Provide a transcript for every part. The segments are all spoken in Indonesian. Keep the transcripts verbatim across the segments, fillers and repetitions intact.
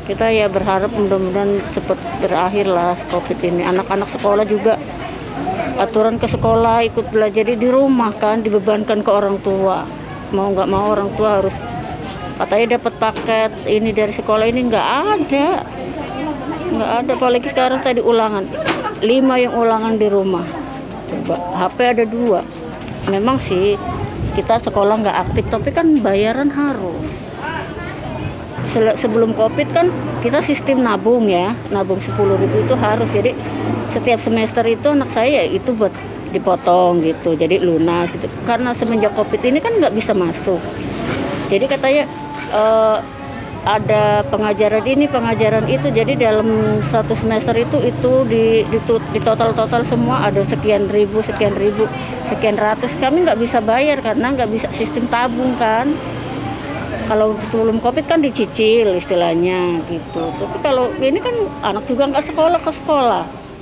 Kita ya berharap mudah-mudahan cepat berakhir lah COVID ini. Anak-anak sekolah juga aturan ke sekolah ikut belajar di rumah kan, dibebankan ke orang tua. Mau nggak mau orang tua harus, katanya dapat paket ini dari sekolah, ini nggak ada. Nggak ada, apalagi sekarang tadi ulangan. Lima yang ulangan di rumah. Coba, H P ada dua. Memang sih kita sekolah nggak aktif, tapi kan bayaran harus. Sebelum COVID kan kita sistem nabung ya, nabung sepuluh ribu itu harus, jadi setiap semester itu anak saya itu buat dipotong gitu, jadi lunas gitu. Karena semenjak COVID ini kan nggak bisa masuk, jadi katanya eh, ada pengajaran ini, pengajaran itu, jadi dalam satu semester itu itu di, di, di total-total semua ada sekian ribu, sekian ribu, sekian ratus. Kami nggak bisa bayar karena nggak bisa sistem tabung kan. Kalau sebelum COVID kan dicicil istilahnya gitu. Tapi kalau ini kan anak juga nggak sekolah ke sekolah.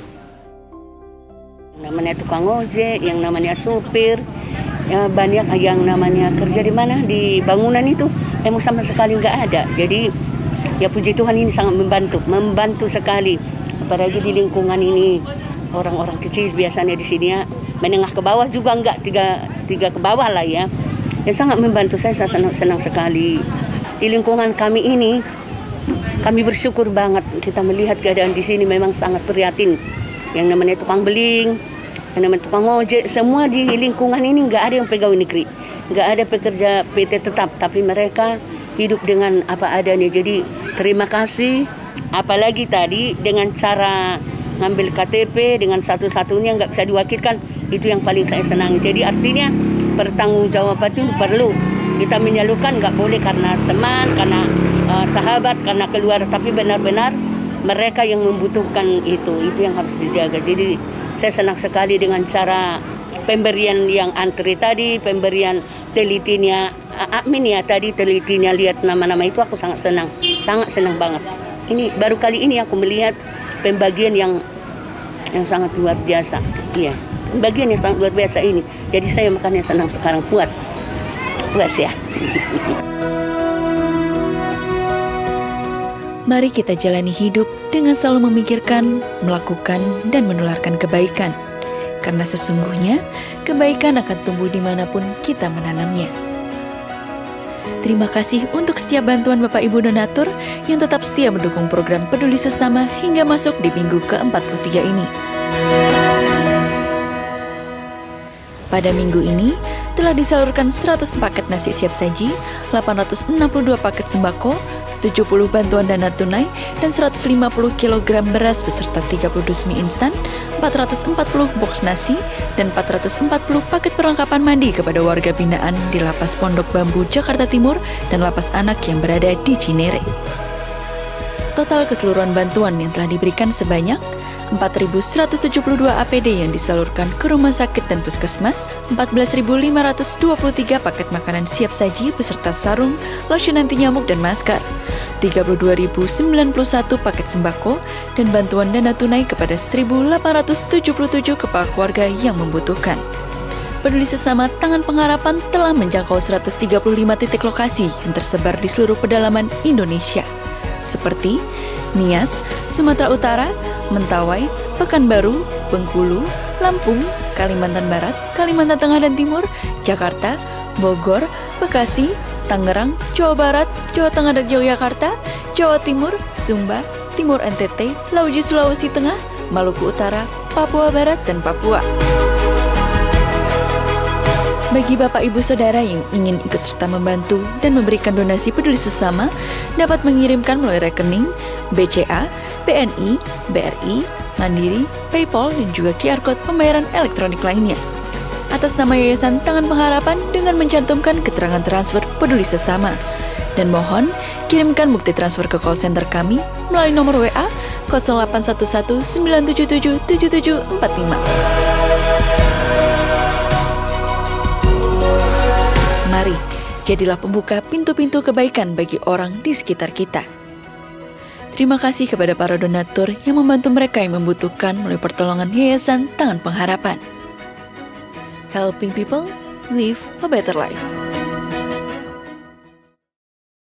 Namanya tukang ojek, yang namanya supir, ya banyak yang namanya kerja di mana, di bangunan itu emang sama sekali nggak ada. Jadi ya puji Tuhan ini sangat membantu, membantu sekali. Apalagi di lingkungan ini orang-orang kecil biasanya di sini ya, menengah ke bawah juga nggak, tiga tiga ke bawah lah ya. Ya sangat membantu saya, saya senang, senang sekali. Di lingkungan kami ini, kami bersyukur banget kita melihat keadaan di sini memang sangat prihatin. Yang namanya tukang beling, yang namanya tukang ojek, semua di lingkungan ini nggak ada yang pegawai negeri, nggak ada pekerja P T tetap, tapi mereka hidup dengan apa adanya. Jadi terima kasih. Apalagi tadi dengan cara ngambil K T P dengan satu-satunya nggak bisa diwakilkan, itu yang paling saya senangi. Jadi artinya pertanggungjawaban itu perlu kita menyalurkan, nggak boleh karena teman, karena uh, sahabat, karena keluarga, tapi benar-benar mereka yang membutuhkan itu, itu yang harus dijaga. Jadi saya senang sekali dengan cara pemberian yang antri tadi, pemberian telitinya admin ya tadi, telitinya lihat nama-nama itu, aku sangat senang, sangat senang banget. Ini baru kali ini aku melihat pembagian yang yang sangat luar biasa, iya. Bagian yang sangat luar biasa ini. Jadi saya makanya senang sekarang, puas. Puas ya. Mari kita jalani hidup dengan selalu memikirkan, melakukan, dan menularkan kebaikan. Karena sesungguhnya, kebaikan akan tumbuh dimanapun kita menanamnya. Terima kasih untuk setiap bantuan Bapak Ibu donatur yang tetap setia mendukung program Peduli Sesama hingga masuk di minggu ke empat puluh tiga ini. Pada minggu ini, telah disalurkan seratus paket nasi siap saji, delapan ratus enam puluh dua paket sembako, tujuh puluh bantuan dana tunai, dan seratus lima puluh kilogram beras beserta tiga puluh dus mie instan, empat ratus empat puluh box nasi, dan empat ratus empat puluh paket perlengkapan mandi kepada warga binaan di Lapas Pondok Bambu, Jakarta Timur, dan Lapas Anak yang berada di Cinere. Total keseluruhan bantuan yang telah diberikan sebanyak empat ribu seratus tujuh puluh dua A P D yang disalurkan ke rumah sakit dan puskesmas, empat belas ribu lima ratus dua puluh tiga paket makanan siap saji beserta sarung, lotion anti nyamuk dan masker, tiga puluh dua ribu sembilan puluh satu paket sembako, dan bantuan dana tunai kepada seribu delapan ratus tujuh puluh tujuh kepala keluarga yang membutuhkan. Peduli Sesama Tangan Pengharapan telah menjangkau seratus tiga puluh lima titik lokasi yang tersebar di seluruh pedalaman Indonesia, seperti Nias, Sumatera Utara, Mentawai, Pekanbaru, Bengkulu, Lampung, Kalimantan Barat, Kalimantan Tengah dan Timur, Jakarta, Bogor, Bekasi, Tangerang, Jawa Barat, Jawa Tengah dan Yogyakarta, Jawa Timur, Sumba, Timur N T T, Lauji Sulawesi Tengah, Maluku Utara, Papua Barat, dan Papua. Bagi Bapak Ibu Saudara yang ingin ikut serta membantu dan memberikan donasi peduli sesama, dapat mengirimkan melalui rekening B C A, B N I, B R I, Mandiri, PayPal, dan juga Q R Code pembayaran elektronik lainnya. Atas nama Yayasan Tangan Pengharapan dengan mencantumkan keterangan transfer peduli sesama. Dan mohon kirimkan bukti transfer ke call center kami melalui nomor W A nol delapan satu satu sembilan tujuh tujuh tujuh tujuh empat lima. Mari, jadilah pembuka pintu-pintu kebaikan bagi orang di sekitar kita. Terima kasih kepada para donatur yang membantu mereka yang membutuhkan melalui pertolongan Yayasan Tangan Pengharapan. Helping people live a better life.